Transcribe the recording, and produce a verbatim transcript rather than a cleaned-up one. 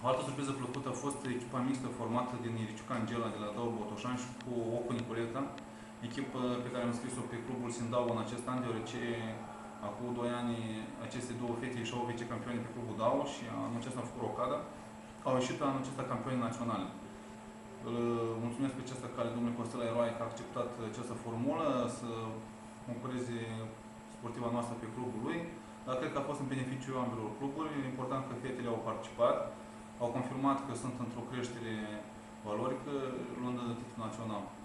O altă surpriză plăcută a fost echipa mixtă formată din Iriciuc Angela de la Dau Botoșani și cu Ocu Nicoleta, echipă pe care am scris-o pe clubul Sindau în acest an, deoarece acum doi ani aceste două fete ieșeau vicecampioni pe clubul Dau și anul acesta am făcut rocada. Au ieșit anul acesta campioni naționale. Îl mulțumesc pe această cale domnului Costela Eroaie că a acceptat această formulă să concureze sportiva noastră pe clubul lui, dar cred că a fost în beneficiul ambelor cluburi. E important că fetele au participat, au confirmat că sunt într-o creștere valorică, luând titlul național.